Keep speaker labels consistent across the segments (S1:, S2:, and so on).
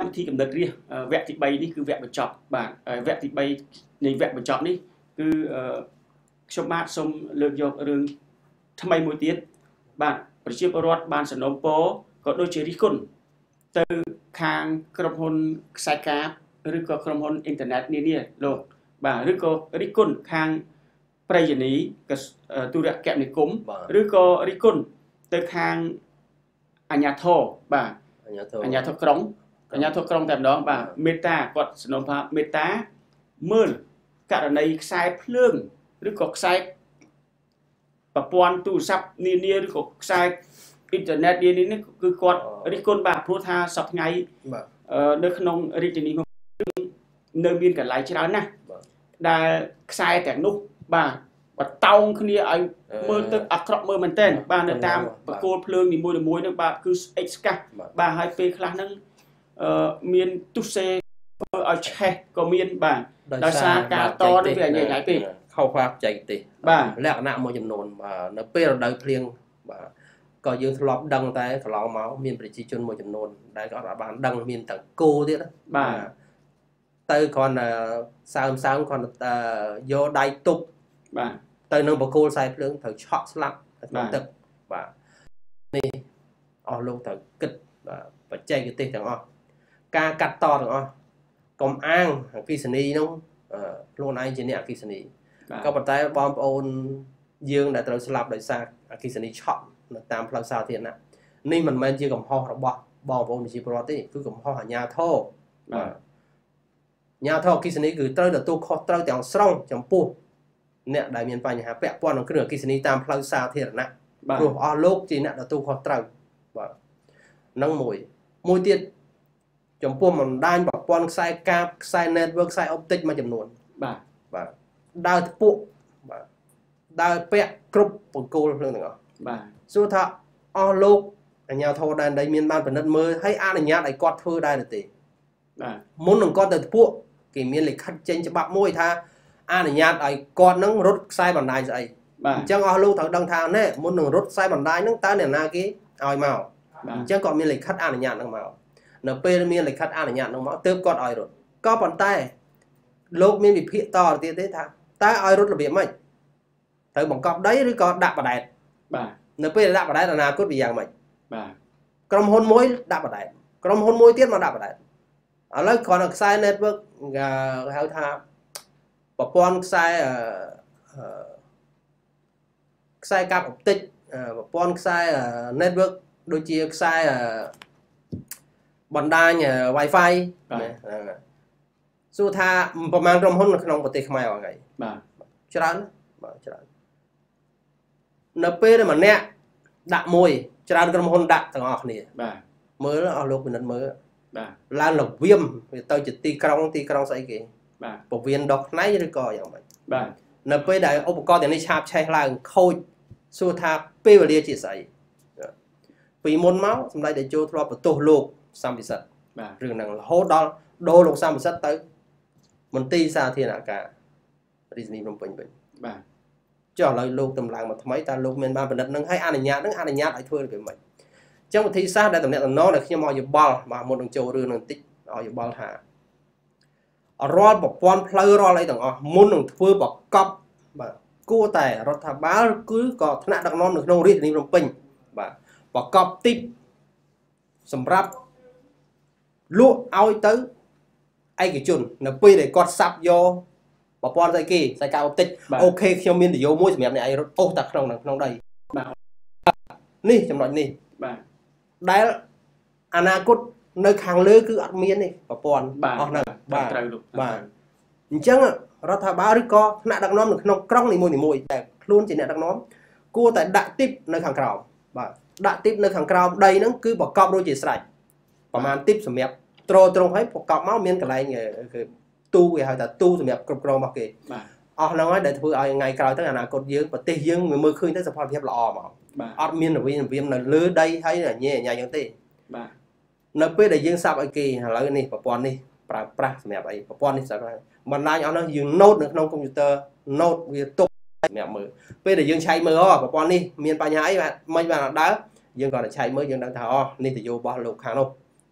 S1: thì cầm đất riêng vẹn thì bay đi cứ vẹnបញ្ចប់បាទvẹn thì bayនៃវគ្គបញ្ចប់នេះគឺខ្ញុំបាទសូមលើកយករឿងថ្មីមួយទៀតបាទប្រជាពលរដ្ឋបានសំណូមពរក៏ដូចជារិះគន់ទៅខាងក្រុមហ៊ុនខ្សែកាបឬក៏ក្រុមហ៊ុនអ៊ីនធឺណិតនានាលោកបាទឬក៏រិះគន់ខាងប្រៃយនីទូរគមនាគមន៍ឬក៏រិះគន់ទៅខាងអាជ្ញាធរបាទអាជ្ញាធរក្រុងតែម្ដងបាទមេត្តាគាត់សំណូមពរមេត្តាមើលករណីខ្សែភ្លើងឬក៏ខ្សែប្រព័ន្ធទូរស័ព្ទនានាឬក៏ខ្សែអ៊ីនធឺណិតនានានេះគឺគាត់រិះគន់បាទព្រោះថាសប្តាហ៍ថ្ងៃនៅក្នុងរាជធានីនៅមានកន្លែងច្រើនណាស់ដែលខ្សែទាំងនោះបាទបតោងគ្នាឲ្យមើលទៅអាក្រក់មើលមែនតើបាទនៅតាមបកគោលភ្លើងនីមួយៗហ្នឹងបាទគឺស្អិចស្កះបាទហើយពេលខ្លះហ្នឹងមានទុសេធ្វើឲ្យឆេះក៏មានបាទដោយសារការតនេះវាញ៉ៃពេក
S2: ខុសផ្លាកចែកទេបាទលក្ខណៈមួយចំនួនបាទនៅពេលរដូវភ្លៀងបាទក៏យើងធ្លាប់ដឹងតែកន្លងមកមានប្រជាជនមួយចំនួនដែលគាត់អាចបានដឹងមានទាំងគោទៀតបាទទៅគ្រាន់តែសើមគាត់យកដៃទប់បាទទៅនឹងបកគោលខ្សែភ្លើងត្រូវឆក់ស្លាប់ក្នុងទឹកបាទនេះអស់លោកត្រូវគិតបាទបច្ចេកទេសទាំងអស់ការកាត់តទាំងអស់កុំអាងអគិសនីនោះខ្លួនឯងជាអ្នកអគិសនីក៏ប៉ុន្តែបងប្អូនយើងដែលត្រូវស្លាប់ដោយសារអគិសនីឆក់នៅតាមផ្លូវសាធារណៈនេះមិនមែនជាកំហុសរបស់បងប្អូនប្រជាពលរដ្ឋទេគឺកំហុសអាជ្ញាធរបាទអាជ្ញាធរអគិសនីគឺត្រូវទទួលខុសត្រូវទាំងស្រុងចំពោះអ្នកដែលមានបញ្ហាពាក់ព័ន្ធនឹងគ្រឿងអគិសនីតាមផ្លូវសាធារណៈព្រោះអស់លោកជាអ្នកទទួលខុសត្រូវបាទនឹងមួយទៀតចំពោះបណ្ដាញប្រព័ន្ធខ្សែកាបខ្សែ network ខ្សែ optic មួយចំនួនបាទដើរថ្ពក់បាទដើរពាក់គ្រប់បង្គោលភ្លើងទាំងអស់បាទសួរថាអស់លោកអាជ្ញាធរដែនដីមានបានពិនិត្យមើលហើយអនុញ្ញាតឲ្យគាត់ធ្វើដែរឬទេបាទមុននឹងគាត់ទៅថ្ពក់គេមានលិខិតចេញច្បាប់មួយថាអនុញ្ញាតឲ្យគាត់នឹងរត់ខ្សែបណ្ដាញស្អីបាទអញ្ចឹងអស់លោកត្រូវដឹងថាណែមុននឹងរត់ខ្សែបណ្ដាញហ្នឹងតើអ្នកណាគេឲ្យមកអញ្ចឹងគាត់មានលិខិតអនុញ្ញាតហ្នឹងមកនៅពេលមានលិខិតអនុញ្ញាតហ្នឹងមកទើបគាត់ឲ្យរត់ក៏ប៉ុន្តែលោកមានវិភាគតទៅទៀតទេថាតើឲ្យរត់របៀបម៉េចត្រូវបង្កប់ដីឬក៏ដាក់បដែតបាទនៅពេលដាក់បដែតអនាគតវាយ៉ាងម៉េចបាទក្រុមហ៊ុនមួយដាក់បដែតក្រុមហ៊ុនមួយទៀតមកដាក់បដែតឥឡូវគ្រាន់តែខ្សែ network គេហៅថាប្រព័ន្ធខ្សែកាបអុបទិកប្រព័ន្ធខ្សែ network ដូចជាខ្សែបណ្ដាញ Wi-Fi សួរថាប្រមាណក្រុមហ៊ុននៅក្នុងប្រទេសខ្មែរអស់ថ្ងៃបាទច្រើនបាទច្រើននៅពេលដែលម្នាក់ដាក់មួយច្រើនក្រុមហ៊ុនដាក់ទាំងអស់គ្នាបាទមើលអស់លោកពិនិត្យមើលបាទឡើងលវៀមវាទៅជាទីក្រុងស្អីគេបាទពវៀនដុសផ្នែកឬក៏យ៉ាងម៉េចបាទនៅពេលដែលឧបករណ៍ទាំងនេះឆាបឆេះឡើងខូចសួរថាពេលវេលាជាស្អីពីមុនមកសម្ដេចតេជោធ្លាប់បន្ទោសលោកសំពិសិដ្ឋបាទរឿងហ្នឹងរហូតដល់ដូរលោកសំពិសិដ្ឋទៅមន្ទីរសាធារណការរាជធានីភ្នំពេញវិញបាទចុះឥឡូវលោកតម្លើងមកថ្មីតើលោកមានបានពិនិត្យនឹងឲ្យអនុញ្ញាតឲ្យធ្វើរបៀបម៉េចអញ្ចឹងវិធីសាស្ត្រដែលតំណែងដែលខ្ញុំឲ្យយោបល់បាទមុននឹងចូលរឿងនឹងបន្តិចឲ្យយោបល់ថារាល់ប្រព័ន្ធផ្លូវរាល់អីទាំងអស់មុននឹងធ្វើបកប់បាទគួរតែរដ្ឋាភិបាលគឺក៏ថ្នាក់ដឹកនាំនៅក្នុងរាជធានីភ្នំពេញបាទបកប់ទីបសម្រាប់លក់ឲ្យទៅឯកជននៅពេលដែលគាត់សាប់យកប្រព័ន្ធស្អីគេខ្សែកាបអុបទិកអូខេខ្ញុំមាននយោមួយសម្រាប់អ្នកឯងរត់អូសតែក្នុងដីបាទនេះចំណុចនេះបាទដែលអនាគតនៅខាងលើគឺអត់មានទេប្រព័ន្ធអស់ហ្នឹងបាទត្រូវលោកបាទអញ្ចឹងរដ្ឋាភិបាលឬក៏ថ្នាក់ដឹកនាំនៅក្នុងក្រុងនីមួយតែខ្លួនជាអ្នកដឹកនាំគួរតែដាក់ទីបនៅខាងក្រោមបាទដាក់ទីបនៅខាងក្រោមដីហ្នឹងគឺប្រកបដូចជាស្រេចប្រហែលទីបសម្រាប់ត្រង់ឲ្យប្រកបមកមានកន្លែងគឺទូគេហៅថាទូសម្រាប់គ្រប់គ្រងរបស់គេបាទអស់ហ្នឹងហើយដែលធ្វើឲ្យថ្ងៃក្រោយទៅអនាគតយើងប្រទេសយើងមើលឃើញទៅសផលភាពល្អមកអត់មានរវាងនៅលើដីហើយញ៉ៃយ៉ាងទេបាទនៅពេលដែលយើងសាប់ឲ្យគេឥឡូវនេះប្រព័ន្ធនេះប្រើប្រាស់សម្រាប់អីប្រព័ន្ធនេះស្រាប់ហើយបណ្ដាញអស់នោះយើង note នៅក្នុងកុំព្យូទ័រ note វាទុកសម្រាប់មើលពេលដែលយើងឆែកមើលប្រព័ន្ធនេះមានបញ្ហាអីមិនបានដើរយើងគាត់តែឆែកមើលយើងដឹងថាអូនេះទៅយោរបស់លោកខាងនោះតែ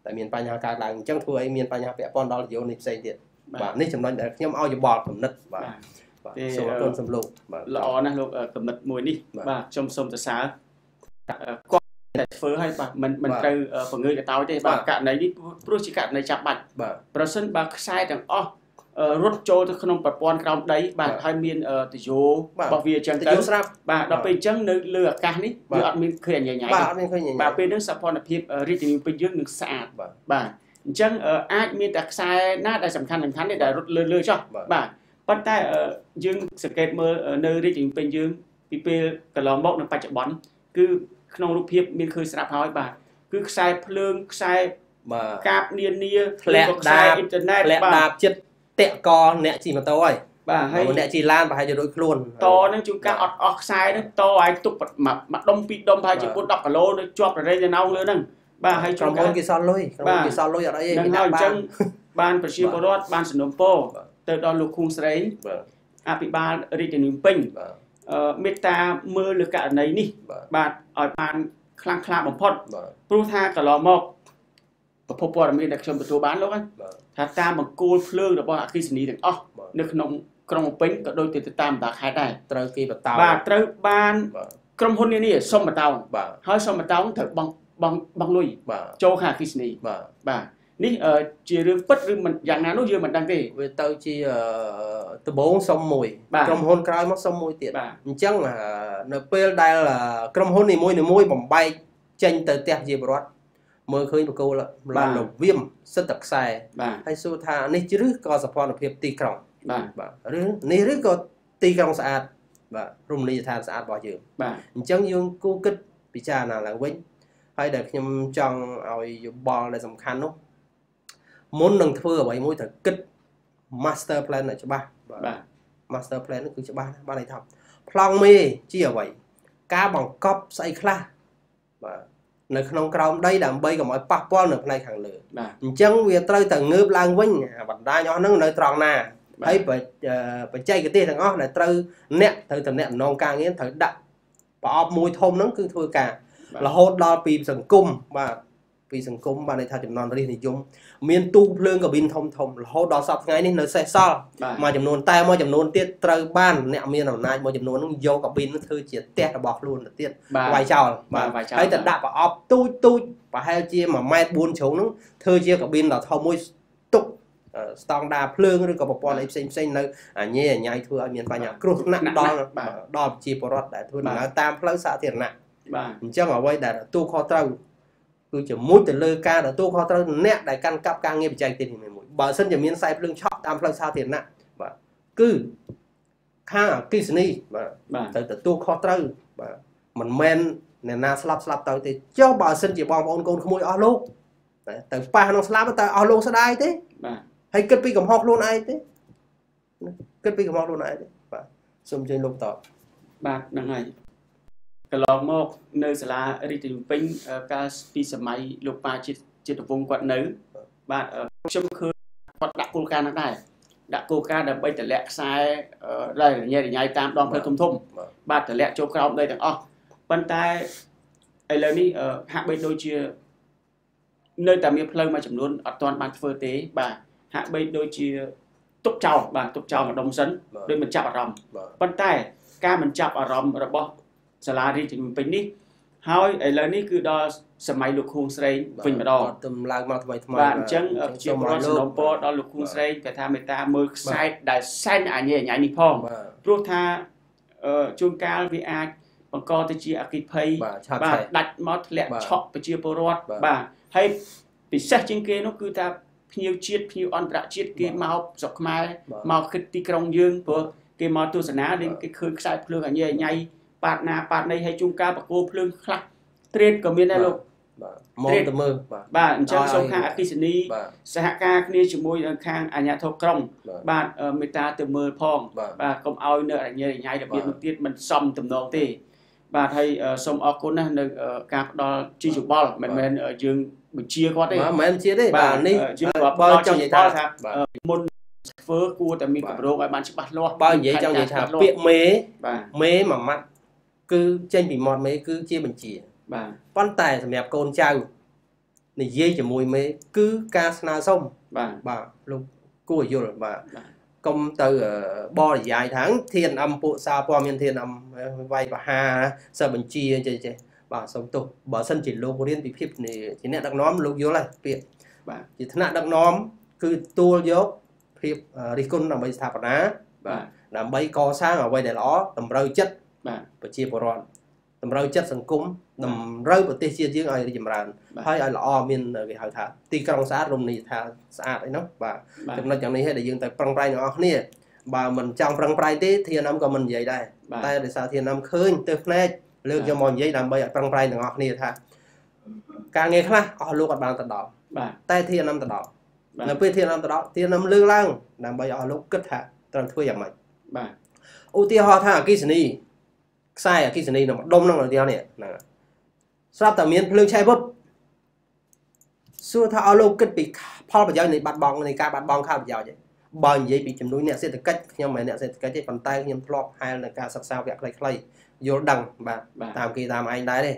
S2: តែមានបញ្ហាកើតឡើងអញ្ចឹងធ្វើឲ្យមានបញ្ហាពាក់ព័ន្ធដល់យោនេះផ្សេងទៀតបាទនេះចំណុចដែលខ្ញុំឲ្យយោបល់គំនិតបាទសូមអរគុណសំលោកបាទ
S1: ល្អណាស់លោកគំនិតមួយនេះបាទខ្ញុំសូមសរសើរគាត់តែធ្វើឲ្យបាទមិនត្រូវបង្ងើយកតោចទេបាទករណីនេះព្រោះជាករណីចាំបាច់ប្រសិនបើខ្សែទាំងអស់រត់ចូលទៅក្នុងប្រព័ន្ធក្រោមដីបាទហើយមានទយោរបស់វាអញ្ចឹងទៅ
S2: ស្រាប់
S1: បាទដល់ពេលអញ្ចឹងនៅលើអាកាសនេះវាអត់មានឃើញញ៉ៃ
S2: បាទអត់មានឃើញញ៉ៃ
S1: បាទពេលហ្នឹងសភនភាពរាជធានីពេញយើងនឹងស្អាតបាទអញ្ចឹងអាចមានតែខ្សែណាដែលសំខាន់នេះដែលរត់លើចុះបាទប៉ុន្តែយើងសង្កេតមើលនៅរាជធានីពេញយើងពីពេលកន្លងមកនៅបច្ចុប្បន្នគឺក្នុងរូបភាពមានឃើញស្រាប់ហើយបាទគឺខ្សែភ្លើងខ្សែកាបនានា
S2: ធ្លាក់ដាបអ៊ីនធឺណិតធ្លាក់ដាបចិត្តតាក់កអ្នកជិះម៉ូតូហើយ
S1: បាទហើយ
S2: អ្នកជិះឡានប្រហែលជារួចខ្លួន
S1: តហ្នឹងជួនកាលអត់អស់ខ្សែហ្នឹងតឲ្យទុកមួយដុំពីរដុំប្រហែលជា4-10គីឡូនៅជាប់រែងនៅលើហ្នឹងបាទហើយ
S2: ក្រុមហ៊ុនគេសល់លុយក្រុមហ៊ុនគេសល់លុយអត់អីទេ
S1: គេដាក់អញ្ចឹងបានប្រជាពលរដ្ឋបានសំណូមពរទៅដល់លោកឃុំស្រេងអភិបាលរាជធានីពេញមេត្តាមើលលើករណីនេះបាទឲ្យបានខ្លាំងក្លាបំផុតព្រោះថាកន្លងមកប្រភពព័ត៌មានដែលខ្ញុំទទួលបានលោកថាតាមបង្គោលភ្លើងរបស់អគ្គិសនីទាំងអស់នៅក្នុងក្រុងភ្នំពេញក៏ដូចទៅតាមបណ្ដាខេត្តដែរ
S2: ត្រូវគេបតោ
S1: បាទត្រូវបានក្រុមហ៊ុននានាសុំបតោហើយសុំបតោត្រូវបង់លុយចូលខាងអគ្គិសនីបាទនេះជារឿងពិតឬមិនយ៉ាងណានោះយើងមិនដឹងទេ
S2: វាទៅជាដំបូងសុំមួយក្រុមហ៊ុនក្រោយមកសុំមួយទៀតអញ្ចឹងនៅពេលដែលក្រុមហ៊ុននីមួយបំបែកចេញទៅផ្ទះជាបរដ្ឋមើលឃើញបកគោលឡើងលវៀមសិតតខ្សែហើយសួរថានេះឬក៏សភនភាពទីក្រុងបាទឬនេះឬក៏ទីក្រុងស្អាតបាទរមណីយដ្ឋានស្អាតរបស់យើង
S1: បាទ
S2: អញ្ចឹងយើងគួរគិតពិចារណាឡើងវិញហើយដែលខ្ញុំចង់ឲ្យយោបល់ដែលសំខាន់នោះមុននឹងធ្វើអ្វីមួយត្រូវគិត master plan ឲ្យច្បាស់
S1: បាទ
S2: master plan គឺច្បាស់ណាស់បានន័យថាប្លង់មេជាអ្វីការបង្កប់ស្អីខ្លះបាទនៅក្នុងក្រោមដីដើម្បីកុំឲ្យប៉ះពាល់នៅផ្នែកខាងលើអញ្ចឹងវាត្រូវតែងើបឡើងវិញបណ្ដាញអស់ហ្នឹងនៅត្រង់ណាហើយបច្ចេកទេសទាំងអស់ដែលត្រូវអ្នកត្រូវតំណែងការងារត្រូវដាក់ប្រអប់មួយធំហ្នឹងគឺធ្វើការរហូតដល់ពីសង្គមបាទពីសង្គមបានន័យថាចំនួនរាជនិយមមានទូភ្លើងកាប៊ីនធំរហូតដល់សប្តាហ៍ថ្ងៃនេះនៅសេសសល់មួយចំនួនតែមួយចំនួនទៀតត្រូវបានអ្នកមានអំណាចមួយចំនួនហ្នឹងយកកាប៊ីននោះធ្វើជាផ្ទះរបស់ខ្លួនទៅទៀតវាយចោល
S1: បាទ
S2: ហើយតែដាក់ប្រអប់ទូចប្រហែលជា1.4 ម៉ែត្រជ្រុងហ្នឹងធ្វើជាកាប៊ីនដ៏ធំមួយទុកស្តង់ដារភ្លើងឬក៏ប្រព័ន្ធអីផ្សេងនៅអញញ៉ៃធ្វើឲ្យមានបញ្ហាគ្រោះថ្នាក់ដល់ប្រជាពលរដ្ឋដែលធ្វើដំណើរតាមផ្លូវសាធារណៈ
S1: បាទ
S2: អញ្ចឹងអ្វីដែលទូខុសត្រូវគឺជាទៅលើការទទួលខុសត្រូវអ្នកដែលកាន់កាប់ការងារបច្ចេកទេសនេះមួយបើសិនជាមានខ្សែភ្លើងឆក់តាមផ្លូវសាធារណៈបាទគឺខាងអគ្គិសនីបាទទៅទទួលខុសត្រូវបាទមិនមែនអ្នកណាស្លាប់ទៅទេចុះបើសិនជាបងប្អូនកូនក្មួយអស់លោកទៅប៉ះក្នុងស្លាប់ទៅអស់លោកស្ដាយទេ
S1: បាទ
S2: ហើយគិតពីកំហុសខ្លួនឯងទេគិតពីកំហុសខ្លួនឯងទេបាទសូមអញ្ជើញលោកតប
S1: បាទហ្នឹងហើយកន្លងមកនៅសាលារាជធានីពេញកាលពីសម័យលោកប៉ាជាតិវង្សគាត់នៅបាទខ្ញុំឃើញគាត់ដាក់គោលការណ៍ហ្នឹងដែរដាក់គោលការណ៍ដើម្បីតម្លាក់ខ្សែដែលរញ៉ៃតាមដងផ្លូវធំបាទតម្លាក់ចូលក្រោមដីទាំងអស់ប៉ុន្តែឥឡូវនេះហាក់បីដូចជានៅតែមានផ្លូវមួយចំនួនអត់ទាន់បានធ្វើទេបាទហាក់បីដូចជាទុកចោលបាទទុកចោលម្ដុំសិនដោយមិនចាប់អារម្មណ៍ប៉ុន្តែការមិនចាប់អារម្មណ៍របស់សាលារាជធានីពេញនេះហើយឥឡូវនេះគឺដល់សម័យលោកឃុំស្រេងវិញម្ដង
S2: ទំឡើងមកថ្មី
S1: បាទអញ្ចឹងជាប្រវត្តិសំណពរដល់លោកឃុំស្រេងគេថាមេត្តាមើលខ្សែដែលសែនអញញ៉ៃនេះផងព្រោះថាជួនកាលវាអាចបង្កទៅជាអគិភ័យ
S2: បាទ
S1: ដាច់មកធ្លាក់ឆក់ប្រជាពលរដ្ឋបាទហើយពិសេសជាងគេនោះគឺថាភ្ញៀវជាតិភ្ញៀវអន្តរជាតិគេមកស្រុកខ្មែរមកគិតទីក្រុងយើងព្រោះគេមកទស្សនានេះគេឃើញខ្សែភ្លើងអញញ៉ៃប៉ាតណាប៉ាតណីឲ្យជួនកាលបកគោភ្លើងខ្លះត្រេតក៏មានដែរលោក
S2: មកទៅមើល
S1: បាទអញ្ចឹងសូមខាងអគ្គិសនីសហការគ្នាជាមួយខាងអាជ្ញាធរក្រុងបាទមេត្តាទៅមើលផងបាទកុំឲ្យនៅអញ្ញញ៉ៃរបៀបនោះទៀតមិនសមទំនងទេបាទហើយសូមអរគុណណាស់នៅការផ្ដល់ជាយោបល់មិនមែនយើងបញ្ជាគាត់ទេ
S2: មិនមែនបញ្ជាទេបាទនេះ
S1: បើចង់និយាយថាមុនធ្វើគួរតែមានគម្រោងឲ្យបានច្បាស់លាស់
S2: បើនិយាយចង់និយាយថាពាក្យមេមួយម៉ាត់គឺចេញពីមាត់មេគឺជាបញ្ជា
S1: បាទ
S2: ប៉ុន្តែសម្រាប់កូនចៅនិយាយជាមួយមេគឺការស្នើសុំបាទលោកគួរយល់បាទកុំទៅបរិយាយថាធានអំពួកសារព័ត៌មានធានអំវាយបហាសិស្សបញ្ជាចេះបាទសូមទោសបើសិនជាលោករៀនពីភាពជាអ្នកដឹកនាំលោកយល់ហើយពាក្យបាទជាថ្នាក់ដឹកនាំគឺទួលយកភាពរិះគន់ដើម្បីស្ថាបនាបាទដើម្បីកសាងអ្វីដែលល្អតម្រូវចិត្តបាទប្រជាពលរដ្ឋតម្រូវចិត្តសង្គមតម្រូវប្រទេសជាតិយើងឲ្យរីកចម្រើនហើយឲ្យល្អមានគេហៅថាទីក្រុងស្អាតរមណីយដ្ឋានស្អាតអីនោះបាទចំណុចយ៉ាងនេះដែលយើងទៅប្រឹងប្រែងទាំងអស់គ្នាបើមិនចង់ប្រឹងប្រែងទេធានំក៏មិននិយាយដែរតែដោយសារធានំឃើញទៅភ្នែកលើកយកមកនិយាយដើម្បីឲ្យប្រឹងប្រែងទាំងអស់គ្នាថាការងារខ្លះអស់លោកអត់បានទៅដល់តែធានំទៅដល់នៅពេលធានំទៅដល់ធានំលើកឡើងដើម្បីឲ្យលោកគិតថាត្រូវធ្វើយ៉ាងម៉េចបាទឧទាហរណ៍ថាអគ្គិសនីខ្សែអគ្គិសនីនៅដុំហ្នឹងឧទាហរណ៍នេះហ្នឹងស្រាប់តែមានភ្លើងឆេះវឹបសួរថាឲ្យលោកគិតពីផលប្រយោជន៍នៃបាត់បង់នៃការបាត់បង់ផលប្រយោជន៍បើនិយាយពីចំនួនអ្នកសេដ្ឋកិច្ចខ្ញុំមិនមែនអ្នកសេដ្ឋកិច្ចទេប៉ុន្តែខ្ញុំធ្លាប់ហែលនៅការសិក្សាវគ្គខ្លីៗយល់ដឹងបាទតាមគេតាមឯងដែរទេ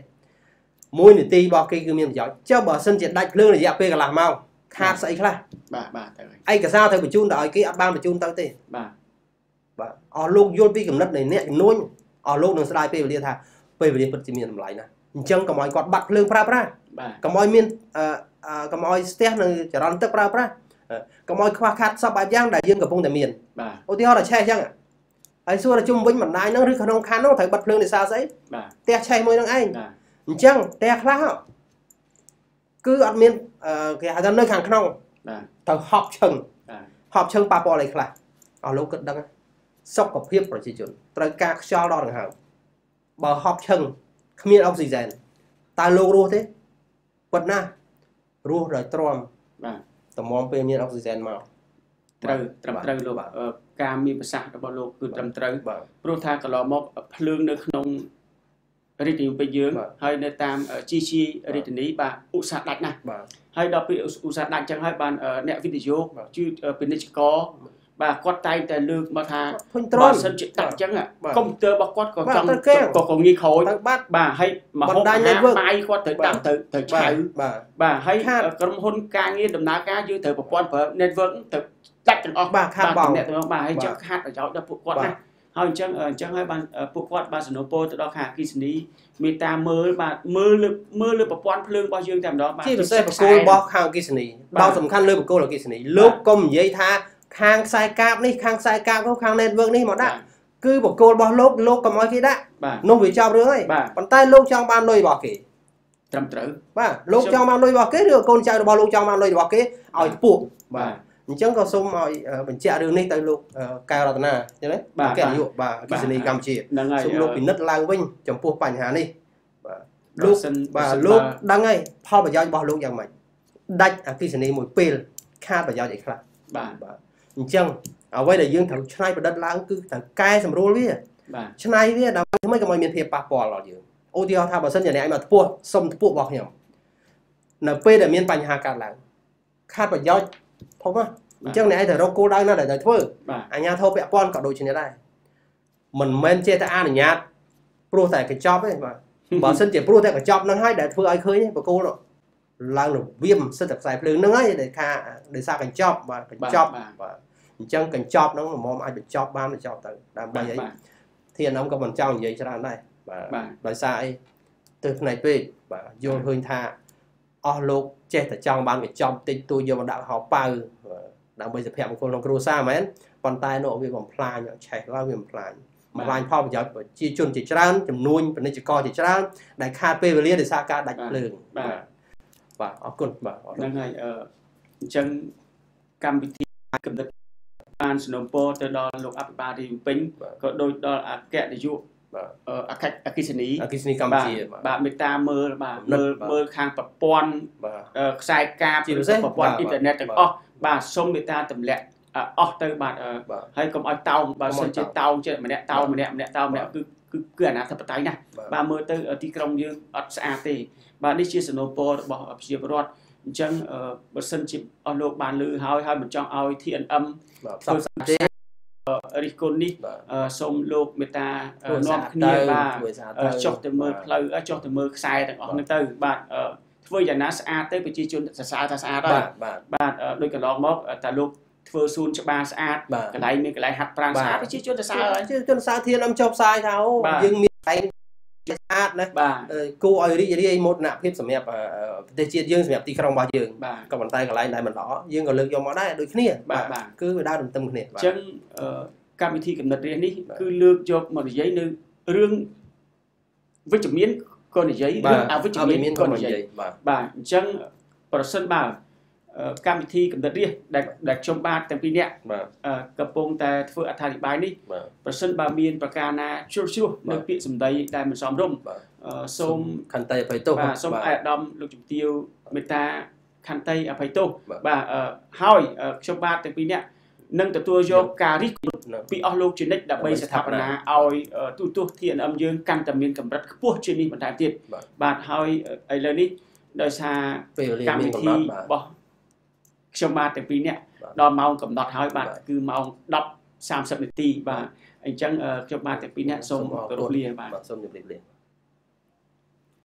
S2: 1នាទីរបស់គេគឺមានប្រយោជន៍ចុះបើសិនជាដាច់ភ្លើងរយៈពេលកន្លះម៉ោងខាតស្អីខ្លះបាទទៅឯកសារទៅបញ្ជូនទៅឲ្យគេអត់បានបញ្ជូនទៅទេបាទអស់លោកយល់ពីគំនិតនៃអ្នកជំនួញអស់លោកនឹងស្ដាយពេលវេលាថាពេលវេលាពិតជាមានតម្លៃណាស់អញ្ចឹងកុំឲ្យគាត់បាត់ភ្លើងប្រើប្រាស់កុំឲ្យមានកុំឲ្យស្ទះនឹងចរន្តទឹកប្រើប្រាស់កុំឲ្យខ្វះខាតសពបែបយ៉ាងដែលយើងកំពុងតែមានឧទាហរណ៍ថាឆេះអញ្ចឹងហើយសួរថាជុំវិញបណ្ដាញហ្នឹងឬក្នុងខណ្ឌហ្នឹងត្រូវបិទភ្លើងដោយសារស្អីផ្ទះឆេះមួយនឹងឯងអញ្ចឹងផ្ទះខ្លះគឺអត់មានគេហៅថានៅខាងក្នុងត្រូវហប់ឈឹងប៉ះពាល់អីខ្លះអស់លោកគិតដឹងសុខភាពប្រជាជនត្រូវការខ្យល់ដល់ដង្ហើមបើហប់ឈឹងគ្មានអុកស៊ីហ្សែនតើលោករស់ទេពិតណាស់រស់ដោយទ្រាំបាទតម្រាំពេលមានអុកស៊ីហ្សែនមកត្រូវត្រឹមត្រូវលោកការមានប្រសាសន៍របស់លោកគឺត្រឹមត្រូវព្រោះថាកន្លងមកភ្លើងនៅក្នុងរាជធានីពេញយើងហើយនៅតាមជីរាជធានីបាទឧស្សាហ៍ដាច់ណាស់ហើយដល់ពេលឧស្សាហ៍ដាច់ចឹងហើយបានអ្នកវិទ្យុជាពាណិជ្ជករបាទគាត់តែងតែលើកមកថាបើសិនជាដាច់ចឹងកុំព្យូទ័ររបស់គាត់ក៏ចង់ក៏ងាយខូចបាទហើយមកហូបអាហារបាយគាត់ត្រូវដាក់ត្រូវឆៅបាទហើយក្រុមហ៊ុនការងារដំណើរការយើងត្រូវប្រព័ន្ធប្រើ network ត្រូវដាច់ទាំងអស់បាទខាតបងអ្នកទាំងបាទហើយចឹងខាតប្រយោជន៍ដល់ពួកគាត់ណាហើយអញ្ចឹងហើយបានពួកគាត់បានសំណូមពរទៅដល់ខាងអគ្គិសនីមេត្តាមើលបាទមើលលើប្រព័ន្ធភ្លើងរបស់យើងតែម្ដងបាទជាពិសេសបកគោលរបស់ខាងអគ្គិសនីបើសំខាន់លើបកគោលអគ្គិសនីលោកកុំនិយាយថាខាងខ្សែកាបនេះខាងខ្សែកាបនោះខាង network នេះមកដាក់គឺបកគោលរបស់លោកកុំឲ្យគេដាក់នោះវាចប់រឿងហើយប៉ុន្តែលោកចង់បានលុយរបស់គេត្រឹមត្រូវបាទលោកចង់បានលុយរបស់គេឬកូនចៅរបស់លោកចង់បានលុយរបស់គេឲ្យពួកបាទអញ្ចឹងក៏សូមឲ្យបញ្ជាក់រឿងនេះទៅលោកកែវរតនាអញ្ចឹងណាអគ្គនាយកបាទអគ្គិសនីកម្ពុជាសូមលោកពិនិត្យឡើងវិញចំពោះបញ្ហានេះបាទលោកដឹងហើយផលប្រយោជន៍របស់លោកយ៉ាងម៉េចដាច់អគ្គិសនីមួយពេលខាតប្រយោជន៍អីខ្លះបាទអញ្ចឹងអ្វីដែលយើងត្រូវច្នៃប្រឌិតឡើងគឺត្រូវកែសម្រួលវាច្នៃវាដើម្បីធ្វើម៉េចកុំឲ្យមានភាពប៉ះពាល់ដល់យើងឧទាហរណ៍ថាបើសិនជាអ្នកឯងមកថ្ពោះសុំថ្ពោះរបស់ខ្ញុំនៅពេលដែលមានបញ្ហាកើតឡើងខាតប្រយោជន៍ធំណាស់អញ្ចឹងអ្នកឯងត្រូវរកគោលដៅណាដែលត្រូវធ្វើអាជ្ញាធរពាក់ព័ន្ធក៏ដូចគ្នាដែរមិនមែនចេះតែអនុញ្ញាតព្រោះតែកញ្ចប់ទេបាទបើសិនជាព្រោះតែកញ្ចប់ហ្នឹងហើយដែលធ្វើឲ្យឃើញបកគោលឡើងរវាមសិទ្ធិខ្សែភ្លើងហ្នឹងហើយដែលថាដោយសារកញ្ចប់បាទកញ្ចប់បាទអញ្ចឹងកញ្ចប់ហ្នឹងមុំអាចបញ្ចប់បានបញ្ចប់ទៅដើម្បីអីធានំក៏មិនចង់និយាយច្រើនដែរបាទដោយសារអីទើសផ្នែកពេកបាទយល់ឃើញថាអស់លោកចេះតែចង់បានកញ្ចប់តិចតួចយកមកដាក់ហោប៉ៅដើម្បីសុភមង្គលក្នុងគ្រួសារមែនប៉ុន្តែនោះវាបំផ្លាញឆេះឡើងវាបំផ្លាញផលប្រយោជន៍ប្រជាជនជាច្រើនចំនួនពាណិជ្ជករជាច្រើនដែលខាតពេលវេលាដោយសារការដាច់ភ្លើងបាទអរគុណបាទហ្នឹងហើយអញ្ចឹងកម្មវិធីកំណត់បានសំណូមពរទៅដល់លោកអភិបាលរាជពេញក៏ដូចដល់អគ្គនាយកអគ្គិសនីកម្ពុជាបាទមេត្តាមើលបាទមើលខាងប្រព័ន្ធខ្សែកាបជាពិសេសប្រព័ន្ធអ៊ីនធឺណិតទាំងអស់បាទសូមមេត្តាទម្លាក់អស់ទៅបាទហើយកុំឲ្យតោងបើសិនជាតោងចេះម្នាក់តោងម្នាក់គឺអនាធិបតេយ្យណាបាទមើលទៅទីក្រុងយើងអត់ស្អាតទេបាទនេះជាសំណូមពររបស់ប្រជាពលរដ្ឋអញ្ចឹងបើសិនជាអស់លោកបានលឺហើយមិនចង់ឲ្យ TNM ធ្វើទេរិះគន់នេះសូមលោកមេត្តានាំគ្នាបាទចុះទៅមើលផ្លូវចុះទៅមើលខ្សែទាំងអស់ហ្នឹងទៅបាទ
S1: ធ្វើយ៉ាងណាស្អាតទៅប្រជាជនសរសើរថាស្អាតហើយបាទដោយកន្លងមកតាលោកធ្វើសួនច្បារស្អាតកន្លែងមានកន្លែងហាត់ប្រាណស្អាតប្រជាជនសរសើរហើយ
S2: ជនសរសើរធានអំចុះផ្សាយថាអូយើងមានកន្លែងស្អាតណាគួរឲ្យរីករាយមោទនភាពសម្រាប់ប្រទេសជាតិយើងសម្រាប់ទីក្រុងរបស់យើងក៏ប៉ុន្តែកន្លែងដែលមិនល្អយើងក៏លើកយកមកដែរដូចគ្នាបាទគឺវាដើរទន្ទឹមគ្នា
S1: អញ្ចឹងកម្មវិធីកំណត់រាជនេះគឺលើកយកមកនិយាយនៅរឿងវិជ្ជមានក៏និយាយរឿងអវិជ្ជមានក៏និយាយបាទអញ្ចឹងប្រសិនបើកម្មវិធីកំណត់រាជដែលខ្ញុំបាទទាំងពីរនាក់កំពុងតែធ្វើអត្ថាធិប្បាយនេះប្រសិនបើមានប្រការណាជ្រុលជ្រោះនៅពាក្យសម្ដីដែលមិនសមរម្យសូម
S2: ខន្តីអភ័យទោស
S1: បាទសូមអាយឧត្តមលោកជំទាវមេត្តាខន្តីអភ័យទោសបាទហើយខ្ញុំបាទទាំងពីរនាក់នឹងទទួលយកការរិះគន់ពីអស់លោកជានិច្ចដើម្បីស្ថាបនាឲ្យទូទស្សន៍ TNM យើងកាន់តែមានកម្រិតខ្ពស់ជាងនេះបន្ថែមទៀតបាទហើយឥឡូវនេះដោយសារកម្មវិធីរបស់ខ្ញុំបាទទាំងពីរនាក់ដល់ម៉ោងកំណត់ហើយបាទគឺម៉ោង 10:30 នាទីបាទអញ្ចឹងខ្ញុំបាទទាំងពីរនាក់សូមគោរពលាបាទ
S2: សូមជម្រាបលា